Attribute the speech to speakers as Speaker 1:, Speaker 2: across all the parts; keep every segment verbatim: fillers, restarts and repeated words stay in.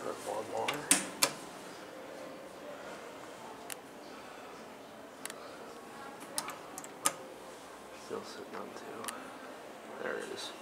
Speaker 1: more Maur. Still sitting on two. There it is.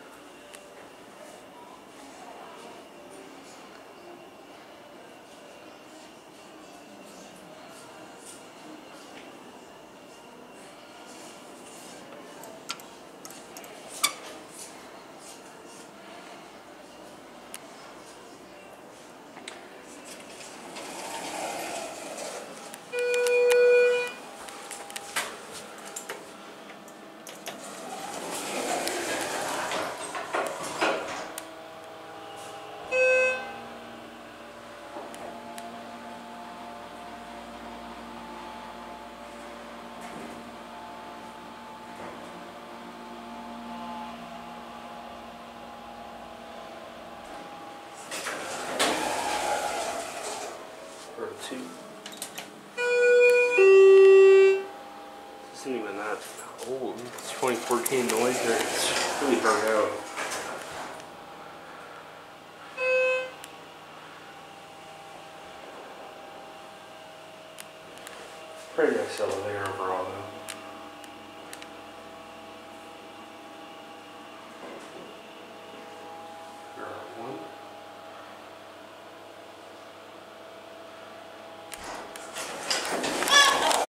Speaker 1: Two. This isn't even that old. It's twenty fourteen noiser. It's really burnt out. Pretty nice elevator overall though.